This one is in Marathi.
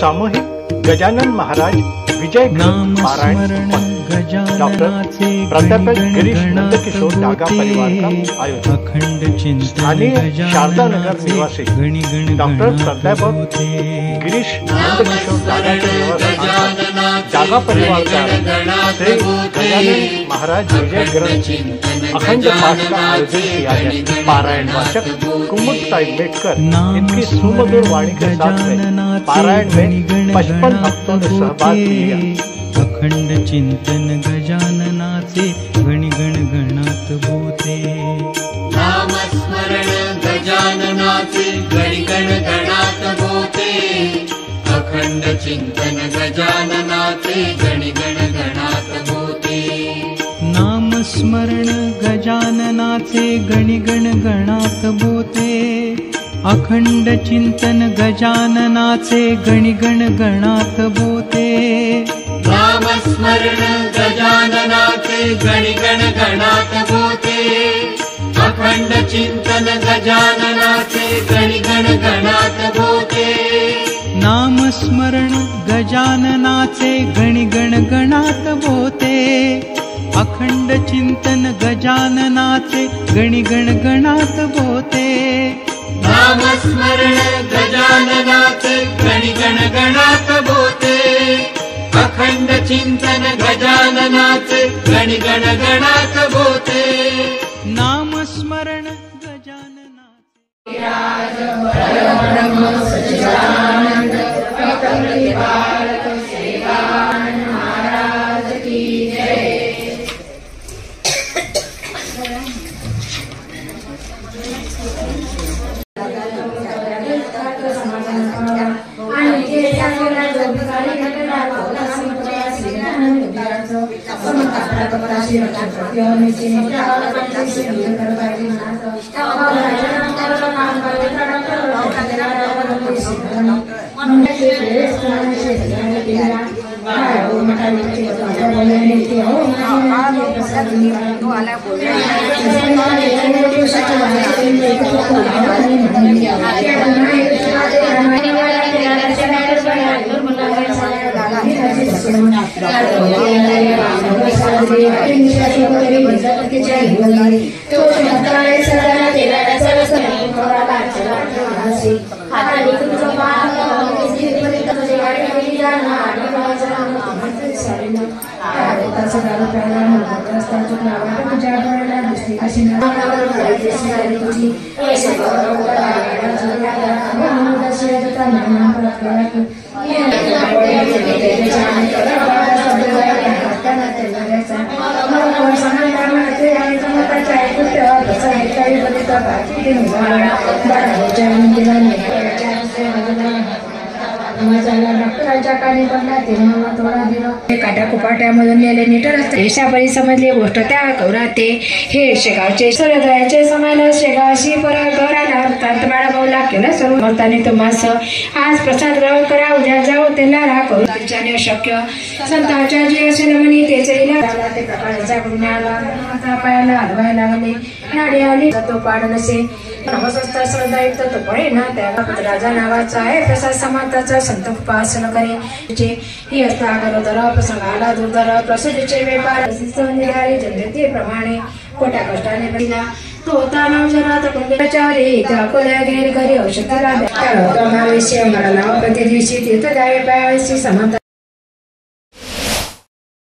सामूहिक गजानन महाराज विजय ग्रंथ पारायण डॉक्टर प्राध्यापक गिरीश नंदकिशोर डागा परिवार का आयोजन। स्थानीय शारदा नगर निवासी डॉक्टर प्राध्यापक गिरीश नंदकिशोर डागा के निवासी डागा परिवार का श्री गजानन महाराज विजय ग्रंथ अखंड पाठ का आयोजन किया है। पारायण वाचक कुमुदताई मेटकर इनकी सुमधुर वाणी के साथ में पारायण में 55 भक्तों ने सहभाग लिया। अखंड चिंतन गजाननाचे गण गण गणात बोते। नाम स्मरण गजाननाचे गण गण गणात बोते। अखंड चिंतन गजाननाचे गण गण गणात बोते। नाम स्मरण गजाननाचे गण गण गणात बोते। अखंड चिंतन गजाननाचे गण गण गणात बोते। नाम स्मरण गजाननाचे गण गण गणात बोते। अखंड चिंतन गजाननाचे गण गण गणात बोते। नाम स्मरण गजाननाचे गण गण गणात बोते। अखंड चिंतन गजाननाचे गण गण गणात बोते। नाम स्मरण गजाननाचे गण गण गणात बोते। अखंड चिंतन गजाननाचे गण गण गणात बोते। नाम स्मरण गजाननाचे महाराज की जय। काट्याकुपाट्यामधून नेले निटर असते शेषापरी समजली गोष्ट त्या गौराते हे शेगावचे सूर्योदयाचे समायला शेगावशी परत गौराला बाळा भाऊला केलं सर्व भक्तांनी तुम्हास आज प्रसाद ग्रहण करा उद्या जाऊ त्याला राहा करू तुमच्याने शक्य संतांच्या जे असेल म्हणे तेच ते प्रकाराचा गुन्ह्याला पायाला हलवायला लागले नाडी आली तो पाड नसे नमस्कार श्रद्धायुक्त तो पळे ना त्या राजा नावाचा आहे प्रसाद समांताचा संत उपासना करे ही असता गरोदर प्रसंगाला दुर्धर प्रसिद्धीचे व्यापार निघाले जनतेप्रमाणे खोट्या कष्टाने बघितला तो होता नाव जरा कुंडाचारी अकोल्या घेर घरी औषधाला मला प्रति दिवशी तीर्थ जावे पायाशी समांतर